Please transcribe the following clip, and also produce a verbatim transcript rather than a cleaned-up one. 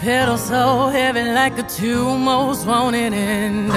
pedal so heavy like a two most wanted, and